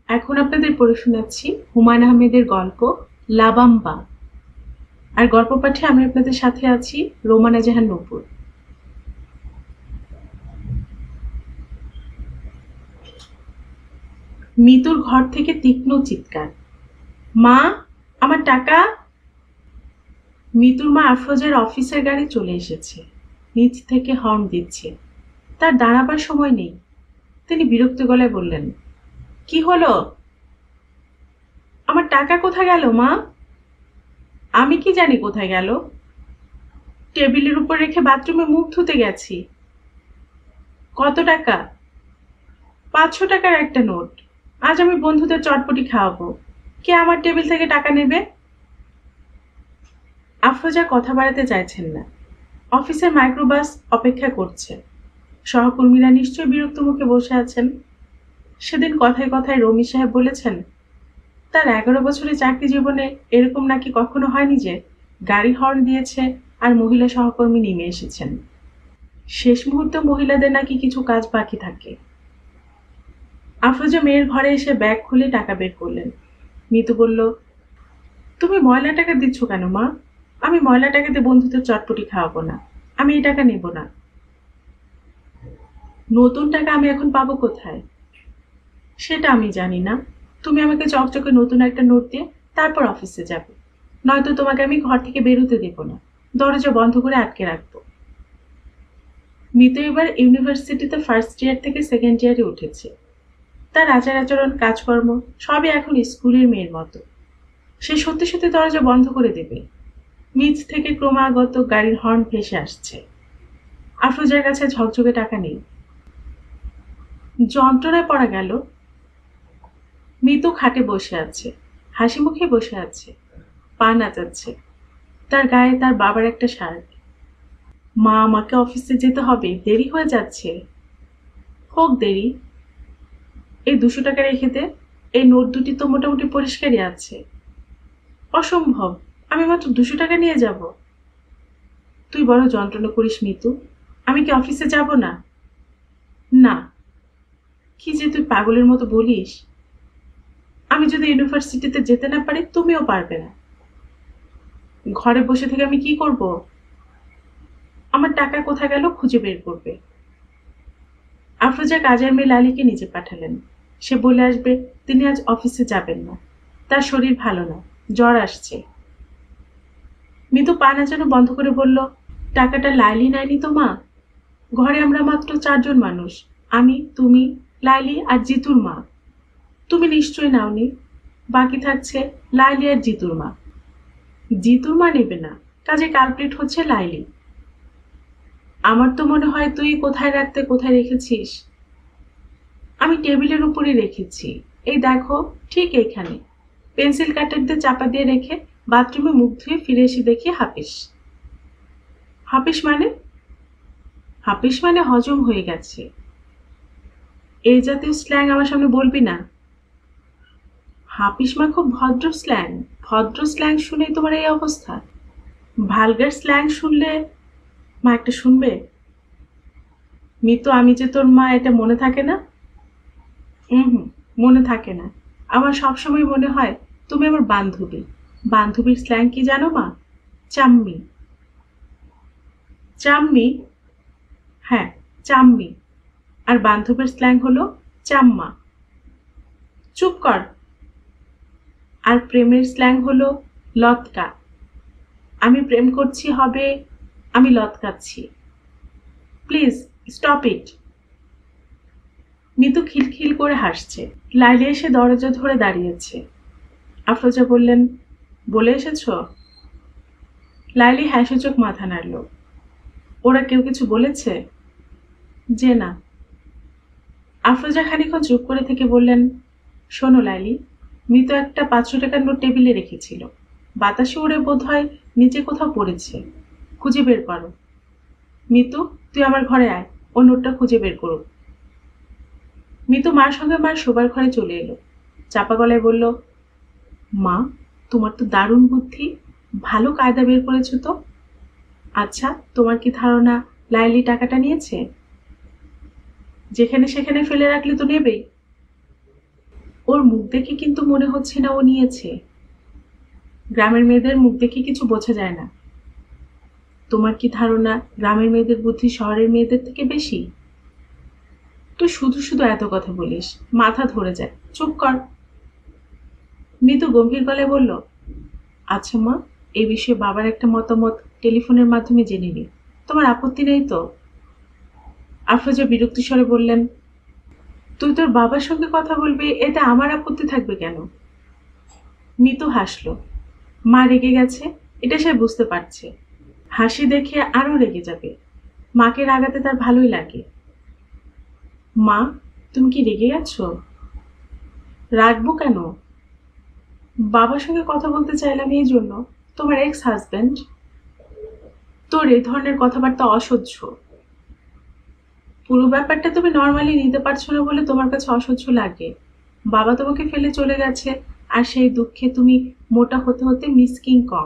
এখন আপনাদের পড়ে শোনাচ্ছি হুমায়ুন আহমেদের গল্প লাবাম্বা। আর গল্প পাঠে আমি আপনাদের সাথে আছি রোমানা জাহান নূপুর। মিতুর ঘর থেকে তীক্ষ্ণ চিৎকার, মা, আমার টাকা! মিতুর মা আফরোজার অফিসের গাড়ি চলে এসেছে, নিচ থেকে হর্ন দিচ্ছে। তার দাঁড়াবার সময় নেই। তিনি বিরক্ত গলায় বললেন, কি হলো? আমার টাকা কোথায় গেল মা? আমি কি জানি কোথায় গেল? টেবিলের উপর রেখে বাথরুমে মুখ ধুতে গেছি। কত টাকা? 500 টাকার একটা নোট। আজ আমি বন্ধুদের চটপটি খাওয়াবো। কে আমার টেবিল থেকে টাকা নেবে? আফরোজা কথা বাড়াতে চাইছেন না। অফিসের মাইক্রোবাস অপেক্ষা করছে। সহকর্মীরা নিশ্চয়ই বিরক্ত মুখে বসে আছেন। সেদিন কথায় কথায় রমি সাহেব বলেছেন, তার 11 বছরের চাকরি জীবনে এরকম নাকি কখনো হয়নি যে গাড়ি হর্ন দিয়েছে আর মহিলা সহকর্মী নেমে এসেছেন। শেষ মুহূর্তে মহিলাদের নাকি কিছু কাজ বাকি থাকে। আফরোজা মেয়ের ঘরে এসে ব্যাগ খুলে টাকা বের করলেন। মিতু বলল, তুমি ময়লা টাকা দিচ্ছ কেন মা? আমি ময়লা টাকা দিয়ে বন্ধুদের চটপটি খাওয়াবো না। আমি এই টাকা নেব না। নতুন টাকা আমি এখন পাবো কোথায়? সেটা আমি জানি না। তুমি আমাকে চকচকে নতুন একটা নোট দিয়ে তারপর অফিসে যাবে। নয়তো তোমাকে আমি ঘর থেকে বেরোতে দেব না। দরজা বন্ধ করে আটকে রাখবো। মিতু এবার ইউনিভার্সিটিতে ফার্স্ট ইয়ার থেকে সেকেন্ড ইয়ারে উঠেছে। তার আচার আচরণ, কাজকর্ম সবই এখন স্কুলের মেয়ের মতো। সে সত্যি সত্যি দরজা বন্ধ করে দেবে। নিচ থেকে ক্রমাগত গাড়ির হর্ন ভেসে আসছে। আফরোজার কাছে ঝকঝকে টাকা নেই। যন্ত্রণায় পড়া গেল। মিতু খাটে বসে আছে, হাসি মুখে বসে আছে, পা নাচাচ্ছে। তার গায়ে তার বাবার একটা শার্ট। মা, আমাকে অফিসে যেতে হবে, দেরি হয়ে যাচ্ছে। হোক দেরি, এই 200 টাকা রেখে দে। এই নোট দুটি তো মোটামুটি পরিষ্কারই আছে। অসম্ভব, আমি মাত্র 200 টাকা নিয়ে যাব। তুই বড় যন্ত্রণা করিস মিতু। আমি কি অফিসে যাব না? না। কি যে তুই পাগলের মতো বলিস। আমি যদি ইউনিভার্সিটিতে যেতে না পারি, তুমিও পারবে না। ঘরে বসে থেকে আমি কি করব? আমার টাকা কোথায় গেল খুঁজে বের করবে। আফরোজা কাজের মেয়ে লালিকে নিচে পাঠালেন। সে বলে আসবে তিনি আজ অফিসে যাবেন না, তার শরীর ভালো না, জ্বর আসছে। মিতু পা নাচানো বন্ধ করে বলল, টাকাটা লাইলি নেয়নি তো মা? ঘরে আমরা মাত্র 4 জন মানুষ, আমি, তুমি, লাইলি আর জিতুর মা। তুমি নিশ্চয়ই নাওনি। বাকি থাকছে লাইলি আর জিতুর মা। জিতুর মা নেবে না, কাজে কালপ্রিট হচ্ছে লাইলি। আমার তো মনে হয় তুই কোথায় রাখতে কোথায় রেখেছিস। আমি টেবিলের উপরই রেখেছি, এই দেখো, ঠিক এইখানে। পেন্সিল কাটার দিয়ে চাপা দিয়ে রেখে বাথরুমে মুখ ধুয়ে ফিরে এসে দেখি হাপিস। হাপিস মানে? হাপিস মানে হজম হয়ে গেছে। এই জাতীয় স্ল্যাং আমার সামনে বলবি না। হাপিস মা খুব ভদ্র স্ল্যাং। ভদ্র স্ল্যাং শুনেই তোমার এই অবস্থা? ভালগার স্ল্যাং শুনলে মা একটা শুনবে? মিতু, আমি যে তোর মা এটা মনে থাকে না? হুম, মনে থাকে না। আমার সবসময় মনে হয় তুমি আমার বান্ধবী। বান্ধবীর স্ল্যাং কি জানো মা? চাম্মি। চাম্মি? হ্যাঁ, চাম্মি। আর বান্ধবীর স্ল্যাং হলো চাম্মা। চুপ কর। আর প্রেমের স্ল্যাং হলো লতকা। আমি প্রেম করছি হবে আমি লতকাচ্ছি। Please stop it. মিতু খিলখিল করে হাসছে। লাইলি এসে দরজা ধরে দাঁড়িয়েছে। আফরোজা বললেন, বলে এসেছ? লাইলি হ্যাঁসূচক মাথা নাড়ল। ওরা কেউ কিছু বলেছে? যে না। আফরোজা খানিকক্ষণ চুপ করে থেকে বললেন, শোনো লাইলি, মিতু একটা 500 টাকার নোট টেবিলে রেখেছিল। বাতাসে উড়ে বোধহয় নিচে কোথাও পড়েছে। খুঁজে বের করো। মিতু, তুই আমার ঘরে আয়, ও নোটটা খুঁজে বের করো। মিতু মার সঙ্গে মার শোবার ঘরে চলে এলো। চাপা গলায় বলল, মা, তোমার তো দারুণ বুদ্ধি, ভালো কায়দা বের করেছো তো। আচ্ছা, তোমার কি ধারণা লাইলি টাকাটা নিয়েছে? যেখানে সেখানে ফেলে রাখলে তো নেবেই। ওর মুখ দেখে কিন্তু মনে হচ্ছে না ও নিয়েছে। গ্রামের মেয়েদের মুখ দেখে কিছু বোঝা যায় না। তোমার কি ধারণা গ্রামের মেয়েদের বুদ্ধি শহরের মেয়েদের থেকে বেশি? তুই শুধু শুধু এত কথা বলিস, মাথা ধরে যায়। চুপ কর। মৃদু গম্ভীর গলায় বলল, আচ্ছা মা, এই বিষয়ে বাবার একটা মতামত টেলিফোনের মাধ্যমে জেনে নি। তোমার আপত্তি নেই তো? আফরোজা বিরক্তি স্বরে বললেন, তুই তোর বাবার সঙ্গে কথা বলবি, এতে আমার আপত্তি থাকবে কেন? মিতু হাসল। মা রেগে গেছে, এটা সে বুঝতে পারছে। হাসি দেখে আরো রেগে যাবে। মাকে রাগাতে তার ভালোই লাগে। মা, তুমি কি রেগে গেছো? রাগবো কেন? বাবার সঙ্গে কথা বলতে চাইলাম এই জন্য। তোমার এক্স হাজবেন্ড। তোর এই ধরনের কথাবার্তা অসহ্য। পুরো ব্যাপারটা তুমি নর্মালি নিতে পারছো না বলে তোমার কাছে অসহ্য লাগে। বাবা তোমাকে ফেলে চলে গেছে, আর সেই দুঃখে তুমি মোটা হতে হতে মিসকিং কম।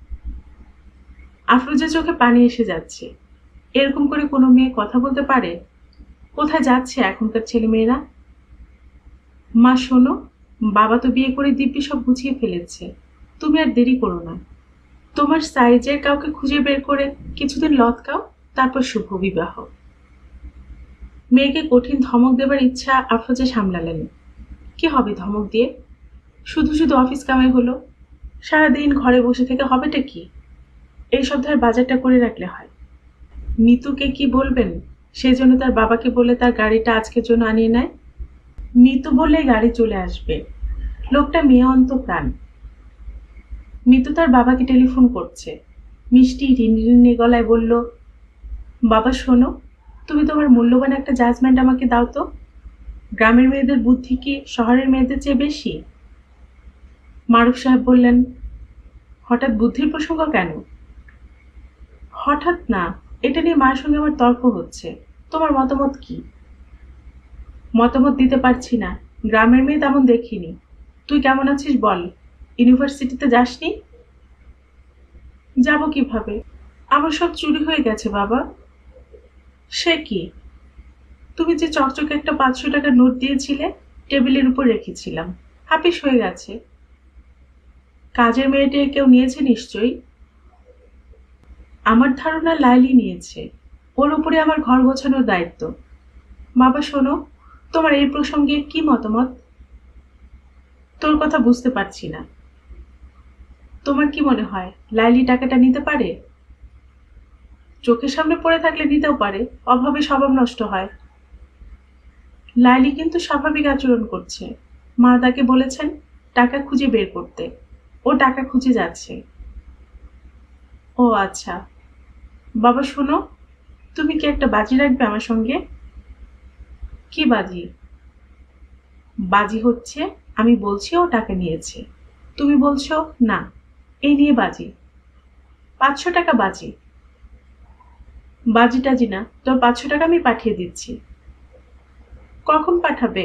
আফরোজা চোখে পানি এসে যাচ্ছে। এরকম করে কোনো মেয়ে কথা বলতে পারে? কোথায় যাচ্ছে এখনকার ছেলেমেয়েরা? মা শোনো, বাবা তো বিয়ে করে দিব্যি সব গুছিয়ে ফেলেছে। তুমি আর দেরি করো না। তোমার সাইজের কাউকে খুঁজে বের করে কিছুদিন লতকাও, তারপর শুভ বিবাহ। মেয়েকে কঠিন ধমক দেবার ইচ্ছা আফরোজা সামলালেন। কি হবে ধমক দিয়ে? শুধু শুধু অফিস কামাই হলো। সারাদিন ঘরে বসে থেকে হবেটা কি? এই সপ্তাহের বাজারটা করে রাখলে হয়। মিতুকে কি বলবেন? সেই জন্য তার বাবাকে বলে তার গাড়িটা আজকের জন্য আনিয়ে নেয়। মিতু বললে গাড়ি চলে আসবে। লোকটা মেয়ে অন্তপ্রাণ। মিতু তার বাবাকে টেলিফোন করছে। মিষ্টি রিনরিনে গলায় বলল, বাবা শোনো, তুমি তোমার মূল্যবান একটা জাজমেন্ট আমাকে দাও তো। গ্রামের মেয়েদের বুদ্ধি কি শহরের মেয়েদের চেয়ে বেশি? মারুফ সাহেব বললেন, হঠাৎ বুদ্ধির প্রসঙ্গ কেন? হঠাৎ না, এটা নিয়ে মায়ের সঙ্গে আমার তর্ক হচ্ছে। তোমার মতামত কি? মতামত দিতে পারছি না। গ্রামের মেয়ে তেমন দেখিনি। তুই কেমন আছিস বল। ইউনিভার্সিটিতে যাসনি? যাব কিভাবে? আমার সব চুরি হয়ে গেছে বাবা। সে কি? তুমি যে চকচকে একটা 500 টাকার নোট দিয়েছিলে, টেবিলের উপর রেখেছিলাম। হাপিস হয়ে গেছে। কাজের মেয়েটে কেউ নিয়েছে নিশ্চয়ই। আমার ধারণা লাইলি নিয়েছে। ওর উপরে আমার ঘর গোছানোর দায়িত্ব। বাবা শোনো, তোমার এই প্রসঙ্গে কি মতামত? তোর কথা বুঝতে পারছি না। তোমার কি মনে হয় লাইলি টাকাটা নিতে পারে? চোখের সামনে পড়ে থাকলে নিতেও পারে, অভাবে স্বভাব নষ্ট হয়। লাইলি কিন্তু স্বাভাবিক আচরণ করছে। মা তাকে বলেছেন টাকা খুঁজে বের করতে। ও টাকা খুঁজে যাচ্ছে। ও আচ্ছা। বাবা শোনো, তুমি কি একটা বাজি রাখবে আমার সঙ্গে? কি বাজি? বাজি হচ্ছে আমি বলছি ও টাকা নিয়েছে, তুমি বলছো না। এই নিয়ে বাজি। 500 টাকা বাজি। বাজি টাজি না, তোর 500 টাকা আমি পাঠিয়ে দিচ্ছি। কখন পাঠাবে?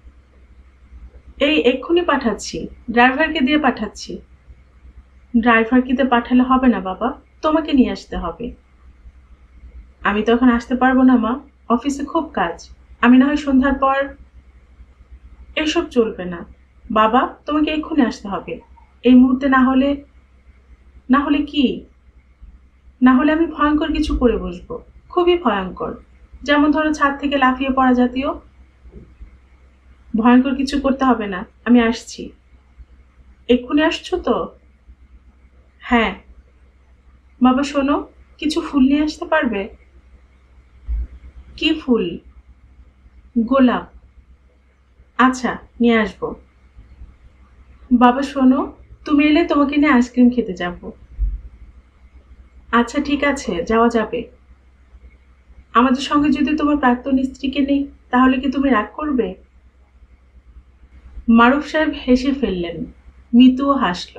এই এক্ষুনি পাঠাচ্ছি। ড্রাইভারকে দিয়ে পাঠাচ্ছি। ড্রাইভারকে দিয়ে পাঠালে হবে না বাবা, তোমাকে নিয়ে আসতে হবে। আমি তো এখন আসতে পারবো না মা, অফিসে খুব কাজ। আমি না হয় সন্ধ্যার পর। এসব চলবে না বাবা, তোমাকে এক্ষুনি আসতে হবে। এই মুহূর্তে না হলে। না হলে কি? না হলে আমি ভয়ঙ্কর কিছু করে বসবো। খুবই ভয়ঙ্কর। যেমন ধরো ছাদ থেকে লাফিয়ে পড়া জাতীয়। ভয়ঙ্কর কিছু করতে হবে না, আমি আসছি। এক্ষুনি আসছো তো? হ্যাঁ। বাবা শোনো, কিছু ফুল নিয়ে আসতে পারবে? কি ফুল? গোলাপ। আচ্ছা, নিয়ে আসবো। বাবা শোনো, তুমি এলে তোমাকে নিয়ে আইসক্রিম খেতে যাব। আচ্ছা ঠিক আছে, যাওয়া যাবে। আমাদের সঙ্গে যদি তোমার প্রাক্তন স্ত্রীকে নেই, তাহলে কি তুমি রাগ করবে? মারুফ সাহেব হেসে ফেললেন। মিতুও হাসল।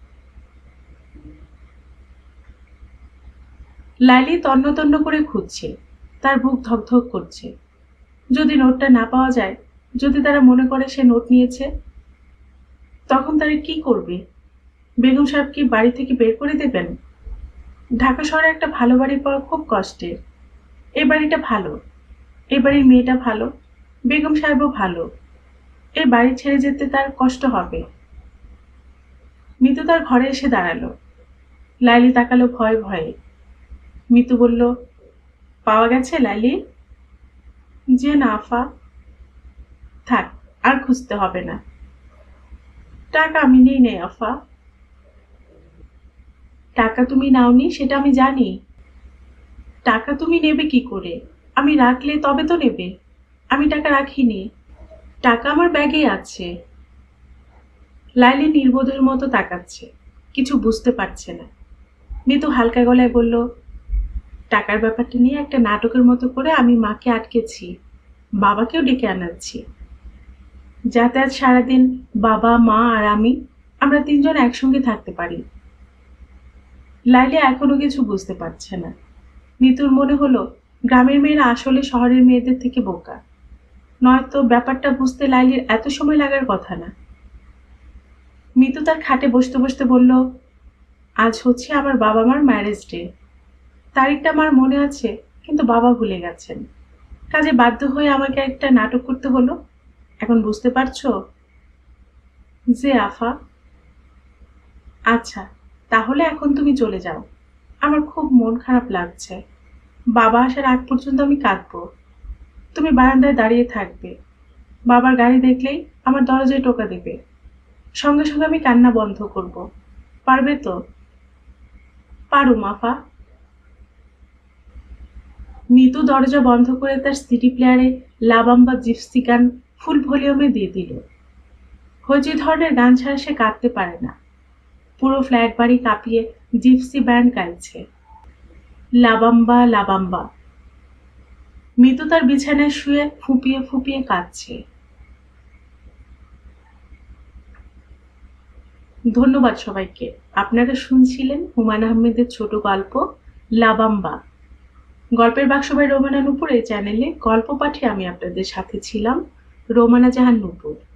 লাইলি তন্ন তন্ন করে খুঁজছে। তার বুক ধকধক করছে। যদি নোটটা না পাওয়া যায়, যদি তারা মনে করে সে নোট নিয়েছে, তখন তারা কি করবে? বেগম সাহেব কি বাড়ি থেকে বের করে দেবেন? ঢাকা শহরে একটা ভালো বাড়ি পাওয়া খুব কষ্টের। এই বাড়িটা ভালো। এই বাড়ির মেয়েটা ভালো। বেগম সাহেবও ভালো। এই বাড়ি ছেড়ে যেতে তার কষ্ট হবে। মিতু তার ঘরে এসে দাঁড়ালো। লাইলি তাকালো ভয়ে ভয়ে। মিতু বলল, পাওয়া গেছে লাইলি? যে না আফা। থাক, আর খুঁজতে হবে না। টাকা আমি নেই নাই আফা। টাকা তুমি নাওনি সেটা আমি জানি। টাকা তুমি নেবে কি করে? আমি রাখলে তবে তো নেবে। আমি টাকা রাখিনি। টাকা আমার ব্যাগেই আছে। লাইলি নির্বোধের মতো তাকাচ্ছে, কিছু বুঝতে পারছে না। মিতু হালকা গলায় বলল, টাকার ব্যাপারটা নিয়ে একটা নাটকের মতো করে আমি মাকে আটকেছি, বাবাকেও ডেকে আনাচ্ছি, যাতে আজ সারাদিন বাবা মা আর আমরা তিনজন একসঙ্গে থাকতে পারি। লাইলি এখনো কিছু বুঝতে পারছে না। মিতুর মনে হলো গ্রামের মেয়েরা আসলে শহরের মেয়েদের থেকে বোকা, নয়তো ব্যাপারটা বুঝতে লাইলির এত সময় লাগার কথা না। মিতু তার খাটে বসতে বসতে বলল, আজ হচ্ছে আমার বাবা মার ম্যারেজ ডে। তারিখটা আমার মনে আছে, কিন্তু বাবা ভুলে গেছেন। কাজে বাধ্য হয়ে আমাকে একটা নাটক করতে হলো। এখন বুঝতে পারছো? যে আফা। আচ্ছা, তাহলে এখন তুমি চলে যাও। আমার খুব মন খারাপ লাগছে। বাবা আসার আগ পর্যন্ত আমি কাঁদবো। তুমি বারান্দায় দাঁড়িয়ে থাকবে। বাবার গাড়ি দেখলেই আমার দরজায় টোকা দেবে। সঙ্গে সঙ্গে আমি কান্না বন্ধ করব। পারবে তো? পারুম আফা। মিতু দরজা বন্ধ করে তার সিডি প্লেয়ারে লাবাম্বা জিপসি গান ফুল ভলিউমে দিয়ে দিল। যে ধরনের গান ছাড়া সে কাঁদতে পারে না। পুরো ফ্ল্যাট বাড়ি কাঁপিয়ে জিপসি ব্যান্ড গাইছে, লাবাম্বা লাবাম্বা। মিতু তার বিছানায় শুয়ে ফুপিয়ে ফুপিয়ে কাঁদছে। ধন্যবাদ সবাইকে। আপনারা শুনছিলেন হুমায়ুন আহমেদের ছোট গল্প লাবাম্বা। গল্পের বাক্স বাই রোমানা নুপুর এই চ্যানেলে গল্প পাঠে আমি আপনাদের সাথে ছিলাম রোমানা জাহান নুপুর।